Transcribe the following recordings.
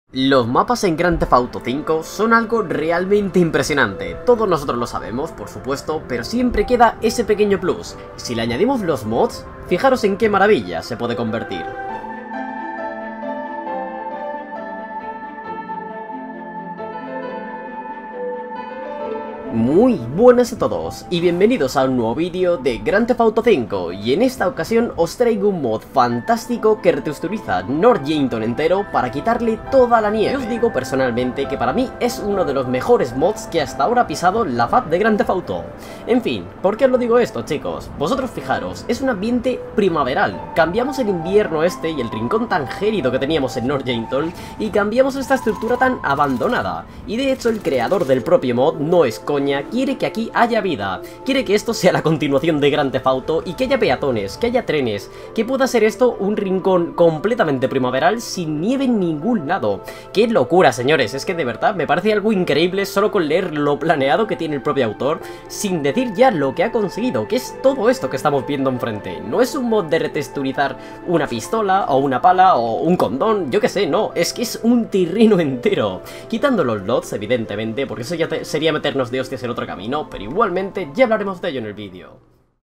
Los mapas en Grand Theft Auto 5 son algo realmente impresionante. Todos nosotros lo sabemos, por supuesto, pero siempre queda ese pequeño plus. Si le añadimos los mods, fijaros en qué maravilla se puede convertir. Muy buenas a todos y bienvenidos a un nuevo vídeo de Grand Theft Auto 5, y en esta ocasión os traigo un mod fantástico que retexturiza North Yankton entero para quitarle toda la nieve. Yo os digo personalmente que para mí es uno de los mejores mods que hasta ahora ha pisado la faz de Grand Theft Auto. En fin, ¿por qué os lo digo esto, chicos? Vosotros fijaros, es un ambiente primaveral. Cambiamos el invierno este y el rincón tan gélido que teníamos en North Yankton y cambiamos esta estructura tan abandonada. Y de hecho el creador del propio mod no es coña, quiere que aquí haya vida, quiere que esto sea la continuación de Grand Theft Auto y que haya peatones, que haya trenes, que pueda ser esto un rincón completamente primaveral sin nieve en ningún lado. ¡Qué locura, señores! Es que de verdad me parece algo increíble solo con leer lo planeado que tiene el propio autor, sin decir ya lo que ha conseguido, que es todo esto que estamos viendo enfrente. No es un mod de retexturizar una pistola o una pala o un condón, yo qué sé, no, es que es un terreno entero. Quitando los LODs, evidentemente, porque eso ya sería meternos de hostias en otro camino, pero igualmente ya hablaremos de ello en el vídeo.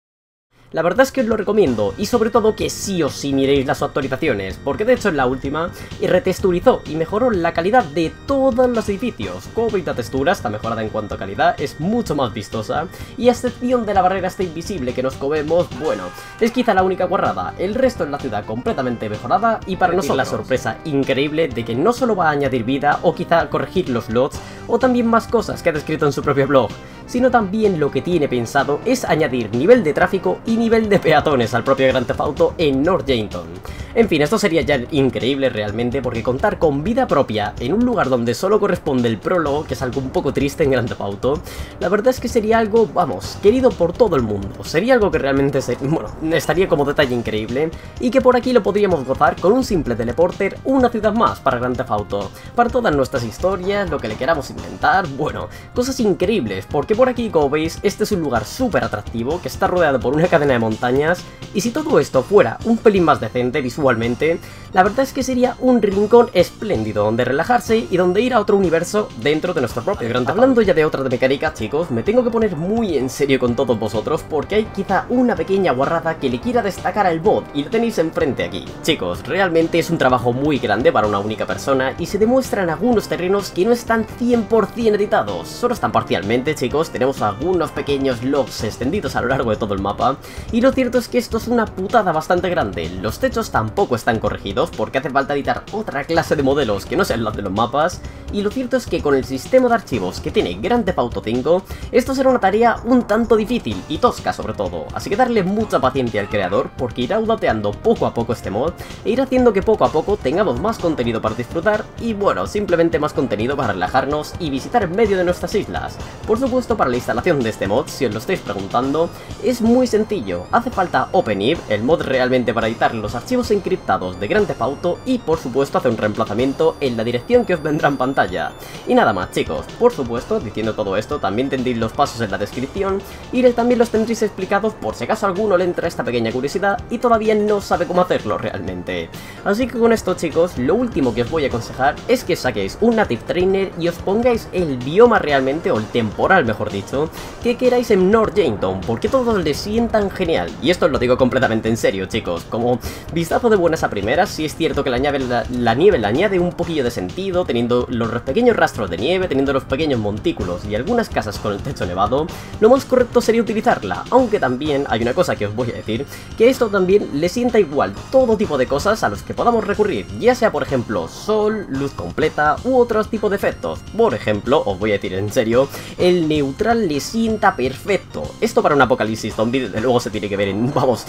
La verdad es que os lo recomiendo, y sobre todo que sí o sí miréis las actualizaciones, porque de hecho en la última retexturizó y mejoró la calidad de todos los edificios. Como veis, la textura está mejorada en cuanto a calidad, es mucho más vistosa, y a excepción de la barrera esta invisible que nos comemos, bueno, es quizá la única guarrada. El resto en la ciudad completamente mejorada, y para nosotros la sorpresa increíble de que no solo va a añadir vida o quizá corregir los LODs, o también más cosas que ha descrito en su propio blog, sino también lo que tiene pensado es añadir nivel de tráfico y nivel de peatones al propio Grand Theft Auto en North Yankton. En fin, esto sería ya increíble realmente, porque contar con vida propia en un lugar donde solo corresponde el prólogo, que es algo un poco triste en Grand Theft Auto, la verdad es que sería algo, vamos, querido por todo el mundo. Sería algo que realmente estaría como detalle increíble, y que por aquí lo podríamos gozar con un simple teleporter, una ciudad más para Grand Theft Auto, para todas nuestras historias, lo que le queramos inventar, bueno, cosas increíbles, porque por aquí, como veis, este es un lugar súper atractivo, que está rodeado por una cadena de montañas, y si todo esto fuera un pelín más decente visualmente, la verdad es que sería un rincón espléndido donde relajarse y donde ir a otro universo dentro de nuestro propio Grand Theft Auto. Hablando ya de otras mecánicas, chicos, me tengo que poner muy en serio con todos vosotros, porque hay quizá una pequeña guarrada que le quiera destacar al mod, y lo tenéis enfrente aquí. Chicos, realmente es un trabajo muy grande para una única persona, y se demuestran algunos terrenos que no están 100% editados, solo están parcialmente, chicos. Tenemos algunos pequeños logs extendidos a lo largo de todo el mapa, y lo cierto es que esto es una putada bastante grande. Los techos tampoco están corregidos porque hace falta editar otra clase de modelos que no sean los de los mapas, y lo cierto es que con el sistema de archivos que tiene Grand Theft Auto 5, esto será una tarea un tanto difícil y tosca sobre todo, así que darle mucha paciencia al creador, porque irá dateando poco a poco este mod e irá haciendo que poco a poco tengamos más contenido para disfrutar y bueno, simplemente más contenido para relajarnos y visitar en medio de nuestras islas. Por supuesto, para la instalación de este mod, si os lo estáis preguntando, es muy sencillo. Hace falta OpenIV, el mod realmente para editar los archivos encriptados de Grand Theft Auto, y por supuesto hacer un reemplazamiento en la dirección que os vendrá en pantalla. Y nada más, chicos. Por supuesto, diciendo todo esto, también tendréis los pasos en la descripción, y también los tendréis explicados por si acaso a alguno le entra esta pequeña curiosidad y todavía no sabe cómo hacerlo realmente. Así que con esto, chicos, lo último que os voy a aconsejar es que saquéis un Native Trainer y os pongáis el bioma realmente, o el temporal mejor dicho, que queráis en North Yankton, porque todos le sientan genial. Y esto os lo digo completamente en serio, chicos. Como vistazo de buenas a primeras, sí es cierto que la nieve le añade un poquillo de sentido, teniendo los pequeños rastros de nieve, teniendo los pequeños montículos y algunas casas con el techo nevado. Lo más correcto sería utilizarla, aunque también hay una cosa que os voy a decir, que esto también le sienta igual todo tipo de cosas a los que podamos recurrir, ya sea por ejemplo sol, luz completa u otros tipos de efectos. Por ejemplo, os voy a decir en serio, el neutral le sienta perfecto. Esto para un apocalipsis zombie desde luego se tiene que ver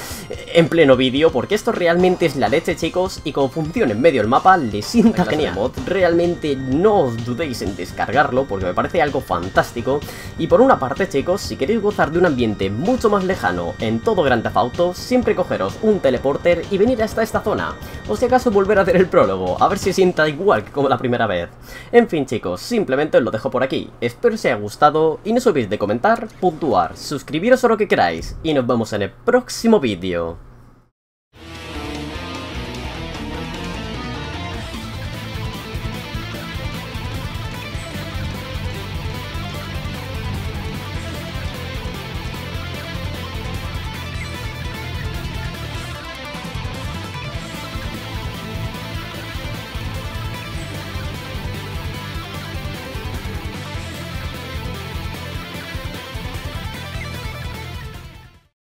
en pleno vídeo, porque esto realmente es la leche, chicos, y como funciona en medio del mapa le sienta genial. Mod, realmente no os dudéis en descargarlo porque me parece algo fantástico. Y por una parte, chicos, si queréis gozar de un ambiente mucho más lejano en todo Grand Theft Auto, siempre cogeros un teleporter y venir hasta esta zona, o si acaso volver a hacer el prólogo, a ver si sienta igual que como la primera vez. En fin, chicos, simplemente os lo dejo por aquí. Espero os haya gustado y no os olvidéis de comentar, puntuar, suscribiros a lo que queráis, y nos vemos en el próximo vídeo.